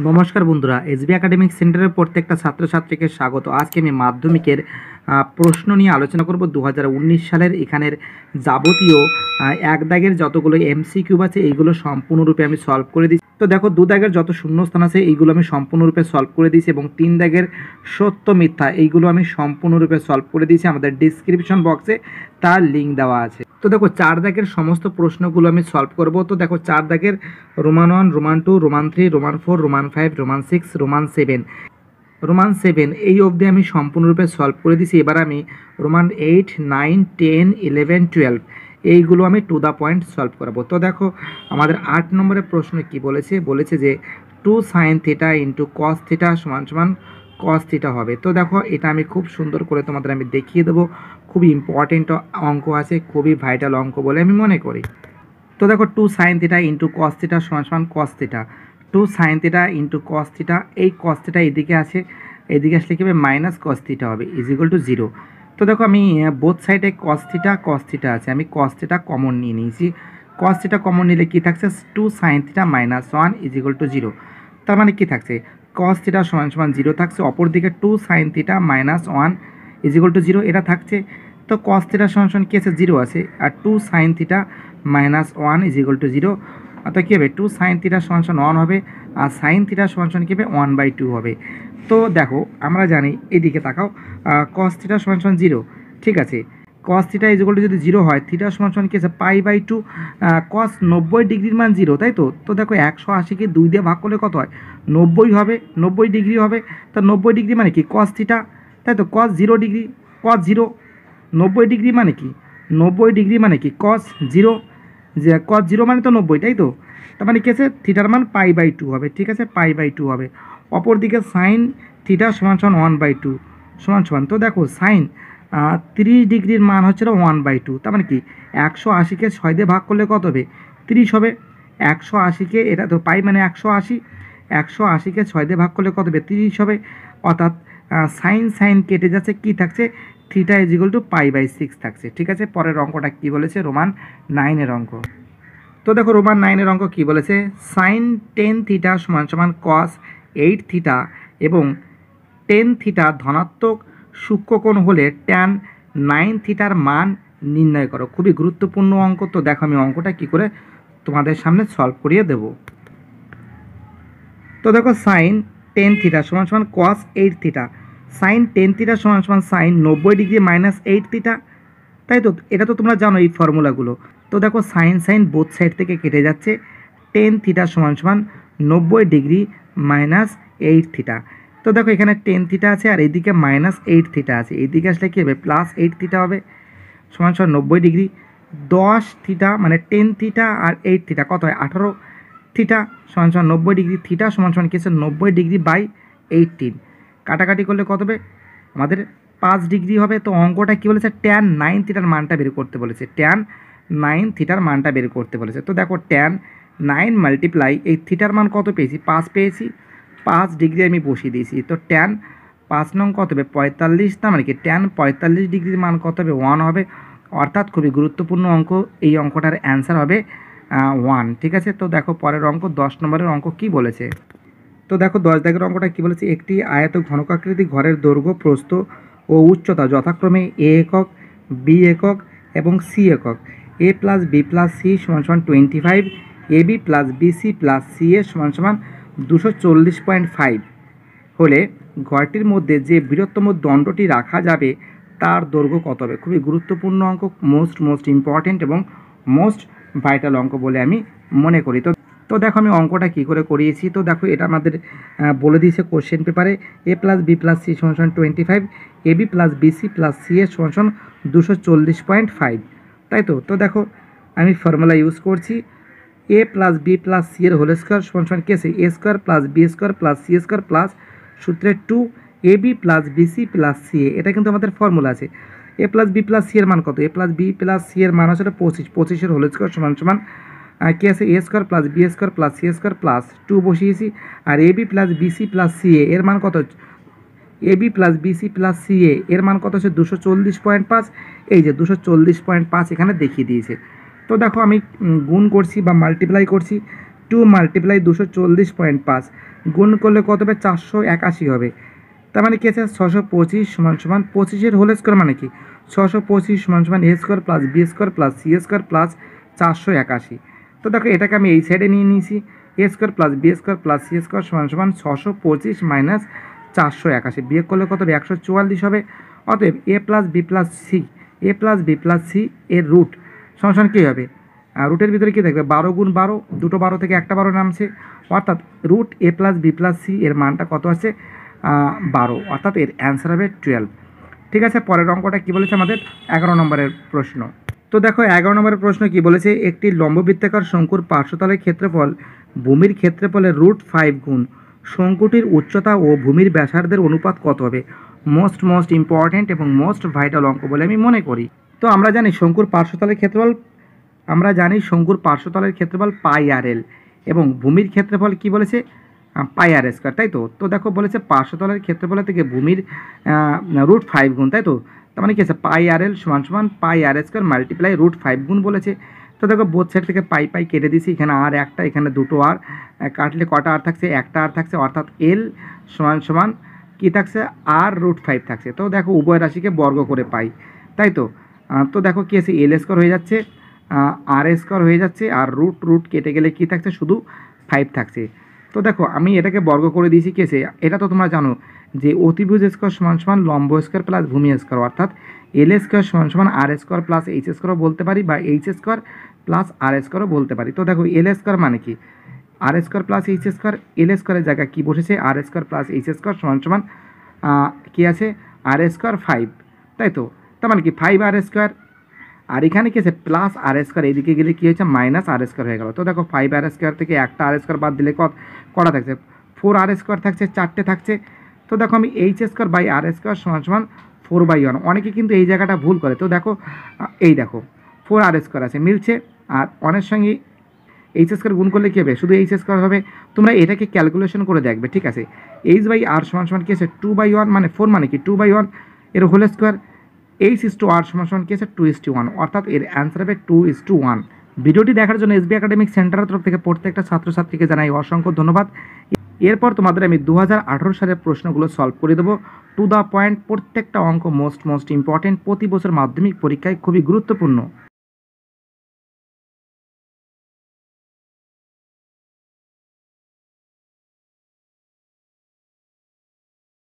নমস্কার বন্ধুরা, SB academic সেন্টারের প্রত্যেকটা ছাত্রছাত্রীকে স্বাগত। আজকে আমি মাধ্যমিকের প্রশ্ন নিয়ে আলোচনা করব। 2019 সালের এখানের যাবতীয় এক দাগের যতগুলো এমসিকিউ আছে এইগুলো সম্পূর্ণরূপে আমি সলভ করে দিচ্ছি। তো দেখো, দু দাগের যত শূন্যস্থান আছে এইগুলো আমি সম্পূর্ণরূপে সলভ করে দিয়েছি এবং 3 দাগের সত্য মিথ্যা এইগুলো আমি সম্পূর্ণরূপে সলভ করে দিয়েছি। আমাদের ডিসক্রিপশন বক্সে তার লিঙ্ক দেওয়া আছে। তো দেখো, 4 দাগের সমস্ত প্রশ্নগুলো আমি সলভ করব। তো দেখো, 4 দাগের Roman 1, Roman 2, Roman 3, Roman 4, Roman 5, Roman 6, Roman 7 এই অবধি আমি সম্পূর্ণরূপে সলভ করে দিয়েছি। এবার আমি রোমান 8, 9, 10, 11, 12 এইগুলো আমি টু দ্য পয়েন্ট সলভ করাবো। তো দেখো, আমাদের 8 নম্বরের প্রশ্ন কি বলেছে যে 2 sin theta into cos theta সমান সমান কস থিটা হবে। তো দেখো, এটা আমি খুব সুন্দর করে তোমাদের আমি দেখিয়ে দেবো। খুবই ইম্পর্টেন্ট অঙ্ক আছে, খুবই ভাইটাল অঙ্ক বলে আমি মনে করি। তো দেখো, 2 sin theta into cos theta সমান সমান cos theta. 2 sin theta into cos theta, এই কস থিটা এদিকে আছে, এদিকে আসলে কী হবে মাইনাস কস থিটা হবে ইজ ইকুয়াল টু 0। তো দেখো, আমি বোথ সাইডে কস থিটা আছে, আমি কস থিটা কমন নিয়ে নিয়েছি। কস থিটা কমন নিলে কী থাকছে 2 sin theta minus 1 is equal to 0। তার মানে কী থাকছে কস থিটা সমান সমান 0 থাকছে, অপরদিকে 2 sin theta minus 1 is equal to 0 এটা থাকছে। তো কস থিটা সমান সমান কী আছে 0 আছে, আর 2 sin theta minus 1 is equal to 0, অর্থাৎ কী হবে 2 sin থিটা সমান সমান 1 হবে, আর সাইন থিটা সমান সমান কী হবে 1/2 হবে। তো দেখো, আমরা জানি এদিকে তাকাও, কস থিটা সমান সমান 0, ঠিক আছে। Cos theta is equal to যদি 0 হয়, থিটা সমান সমান কী আছে পাই/2, কস 90 ডিগ্রির মান 0, তাই তো। তো দেখো, 180কে 2 দিয়ে ভাগ করলে কত হয় 90 হবে, 90 ডিগ্রি হবে। তো 90 ডিগ্রি মানে কি কস থিটা, তাই তো। কস 0 ডিগ্রি, কস 0, 90 ডিগ্রি মানে কি 90 ডিগ্রি মানে কি কস 0, যে কস 0 মানে তো 90, তাই তো। তার মানে কী আছে থিটার মান পাই/2 হবে, ঠিক আছে, পাই/2 হবে। অপরদিকে সাইন থিটা সমান সমান 1/2 সমান সমান। তো দেখো, সাইন 30 ডিগ্রির মান হচ্ছে 1/2, তার মানে কি 180কে 6 দিয়ে ভাগ করলে কত হবে 30 হবে। 180কে, এটা তো পাই মানে 180, 180কে 6 দিয়ে ভাগ করলে কত হবে 30 হবে, অর্থাৎ সাইন কেটে যাচ্ছে, কি থাকছে theta is equal to pi থাকছে, ঠিক আছে। পরের অঙ্কটা কি বলেছে, রোমান 9-এর অঙ্ক। তো দেখো, রোমান 9-এর অঙ্ক কি বলেছে, সাইন 10 থিটা সমান সমান কস 8 থিটা এবং 10 থিটা ধনাত্মক সূক্ষ্মকোণ হলে ট্যান 9 থিটার মান নির্ণয় করো। খুবই গুরুত্বপূর্ণ অঙ্ক। তো দেখো, আমি অঙ্কটা কি করে তোমাদের সামনে সলভ করিয়ে দেব। তো দেখো, সাইন 10 থিটা সমান সমান কস 8 থিটা, সাইন 10 থিটা সমান সমান সাইন 90 ডিগ্রি মাইনাস 8 থিটা, তাই তো। এটা তো তোমরা জানো এই ফর্মুলাগুলো। তো দেখো, সাইন বোথ সাইড থেকে কেটে যাচ্ছে, 10 থিটা সমান সমান 90 ডিগ্রি মাইনাস 8 থিটা। তো দেখো, এখানে 10 থিটা আছে আর এইদিকে মাইনাস 8 থিটা আছে, এইদিকে আসলে কী হবে প্লাস 8 থিটা হবে, সমান সমান 90 ডিগ্রি। 10 থিটা মানে 10 থিটা আর 8 থিটা কত হয় 18 থিটা সমান সমান 90 ডিগ্রি। থিটা সমান সমান কী আছে 90 ডিগ্রি বাই 18, কাটাকাটি করলে কত হবে আমাদের 5 ডিগ্রি হবে। তো অঙ্কটা কী বলেছে ট্যান 9 থিটার মানটা বের করতে বলেছে, ট্যান 9 থিটার মানটা বের করতে বলেছে। তো দেখো, ট্যান 9 মাল্টিপ্লাই এই থিটার মান কত পেয়েছি 5 পেয়েছি, 5 ডিগ্রি আমি বসিয়ে দিয়েছি। তো ট্যান 5 নং কত হবে 45, তার মানে কি ট্যান 45 ডিগ্রির মান কত হবে 1 হবে, অর্থাৎ খুবই গুরুত্বপূর্ণ অঙ্ক। এই অঙ্কটার অ্যান্সার হবে 1, ঠিক আছে। তো দেখো, পরের অঙ্ক 10 নম্বরের অঙ্ক কি বলেছে। তো দেখো, 10 দাগের অঙ্কটা কী বলেছে, একটি আয়ত ঘনকাকৃতি ঘরের দৈর্ঘ্য প্রস্থ ও উচ্চতা যথাক্রমে এ একক, বি একক এবং সি একক। A plus B plus C সমান সমান 25, A B plus BC plus C A সমান সমান 240.5 হলে ঘরটির মধ্যে যে বৃহত্তম দণ্ডটি রাখা যাবে তার দৈর্ঘ্য কত হবে। খুবই গুরুত্বপূর্ণ অঙ্ক, মোস্ট ইম্পর্টেন্ট এবং মোস্ট ভাইটাল অঙ্ক বলে আমি মনে করি। তো দেখো, আমি অঙ্কটা কী করে করিয়েছি। তো দেখো, এটা আমাদের বলে দিয়েছে কোশ্চেন পেপারে, A plus B plus C সমান সমান 25, A B plus BC plus C A সমান সমান 240.5, তাই তো। তো দেখো, আমি ফর্মুলা ইউজ করছি, A plus B plus C এর হোল স্কোয়ার সমান সমান কী আছে A square plus B square plus C square plus সূত্রে 2 A B plus BC plus C A, এটা কিন্তু আমাদের ফর্মুলা আছে। A plus B plus C এর মান কত, A plus B plus C এর মান হচ্ছে 25, 25-এর হোল স্কোয়ার সমান সমান কী আছে A square plus B square plus C square plus 2 বসিয়েছি। আর A B plus BC plus C এর মান কত, A B plus BC plus C এর মান কত হচ্ছে 240.5, এই যে 240.5 এখানে দেখিয়ে দিয়েছে। তো দেখো, আমি গুণ করছি বা মাল্টিপ্লাই করছি, টু মাল্টিপ্লাই 240.5 গুণ করলে কত হবে 481 হবে। তার মানে কি আছে 625 সমান সমান 25-এর হোল স্কোয়ার মানে কি 625 সমান সমান A square plus B square plus C square plus 481। তো দেখো এটাকে আমি এই সাইডে নিয়ে নিয়েছি, A square plus B square plus C square সমান সমান 625 মাইনাস 481 বিয়োগ করলে কত হবে 144 হবে। অতএব A plus B plus C এর রুট সমান সমান কী হবে, রুটের ভিতরে কী থাকবে 12 গুণ 12, দুটো 12 থেকে একটা 12 নামছে, অর্থাৎ root A plus B plus C এর মানটা কত আছে 12, অর্থাৎ এর অ্যান্সার হবে 12। ঠিক আছে, পরের অঙ্কটা কী বলেছে আমাদের 11 নম্বরের প্রশ্ন। তো দেখো 11 নম্বরের প্রশ্ন কি বলেছে, একটি লম্ববৃত্তাকার শঙ্কুর পার্শ্বতলের ক্ষেত্রফল ভূমির ক্ষেত্রফলের √5 গুণ শঙ্কুটির উচ্চতা ও ভূমির ব্যাসার্ধের অনুপাত কত হবে। মোস্ট ইম্পর্ট্যান্ট এবং মোস্ট ভাইটাল অঙ্ক বলে আমি মনে করি। তো আমরা জানি শঙ্কুর পার্শ্বতলের ক্ষেত্রফল পাই আর এল এবং ভূমির ক্ষেত্রফল কি বলেছে পাই আর স্কোয়ার, তাই তো। তো দেখো বলেছে পার্শ্বতলের ক্ষেত্রফলের থেকে ভূমির √5 গুণ, তাই তো। তার মানে কি আছে পাই আর এল সমান সমান পাই আর স্কোয়ার মাল্টিপ্লাই √5 গুণ বলেছে। তো দেখো বোথ সাইড থেকে পাই কেটে দিয়েছি, এখানে আর একটা এখানে দুটো আর কাটলে কটা আর থাকছে, একটা আর থাকছে, অর্থাৎ এল সমান সমান কী থাকছে আর √5 থাকছে। তো দেখো উভয় রাশিকে বর্গ করে পাই, তাই তো। তো দেখো কী আছে এল স্কোয়ার হয়ে যাচ্ছে, আর স্কোয়ার হয়ে যাচ্ছে, আর রুট কেটে গেলে কী থাকছে শুধু 5 থাকছে। তো দেখো আমি এটাকে বর্গ করে দিয়েছি কী আছে, এটা তো তোমরা জানো যে অতিভুজ স্কোয়ার সমান সমান লম্ব স্কোয়ার প্লাস ভূমি স্কোয়ার, অর্থাৎ এল স্কোয়ার সমান সমান আর স্কোয়ার প্লাস এইচ স্কোয়ারও বলতে পারি বা এইচ স্কোয়ার প্লাস আর স্কোয়ারও বলতে পারি। তো দেখো এল স্কোয়ার মানে কি R square plus H square, L স্কোয়ারের জায়গায় কী বসেছে R square plus H square সমান সমান কী আছে আর স্কোয়ার 5, তাই তো। তার মানে কি 5 আর স্কোয়ার, আর এখানে কি আছে প্লাস আর স্কোয়ার, এইদিকে গেলে কী হয়েছে মাইনাস আর স্কোয়ার হয়ে গেল। তো দেখো 5 আর স্কোয়ার থেকে একটা আর স্কোয়ার বাদ দিলে কটা থাকছে 4 আর স্কোয়ার থাকছে, 4টে থাকছে। তো দেখো আমি H square by R square সমান সমান 4/1, অনেকে কিন্তু এই জায়গাটা ভুল করে। তো দেখো এই দেখো 4 আর স্কোয়ার আছে মিলছে, আর অনেক সঙ্গে এইচ স্কোয়ার গুণ করলে কী হবে শুধু এইচ স্কোয়ার হবে। তোমরা এটাকে ক্যালকুলেশন করে দেখবে, ঠিক আছে। এইচ বাই আর সমান সমান কী আছে 2/1, মানে 4 মানে কি 2/1 এর হোল স্কোয়ার, H/R সমান সমান কী আছে 2:1, অর্থাৎ এর অ্যান্সার হবে 2:1। ভিডিওটি দেখার জন্য এসবি একাডেমিক সেন্টারের তরফ থেকে প্রত্যেকটা ছাত্রছাত্রীকে জানাই অসংখ্য ধন্যবাদ। এরপর তোমাদের আমি 2018 সালের প্রশ্নগুলো সলভ করে দেবো টু দ্য পয়েন্ট, প্রত্যেকটা অঙ্ক মোস্ট ইম্পর্টেন্ট, প্রতি বছর মাধ্যমিক পরীক্ষায় খুবই গুরুত্বপূর্ণ।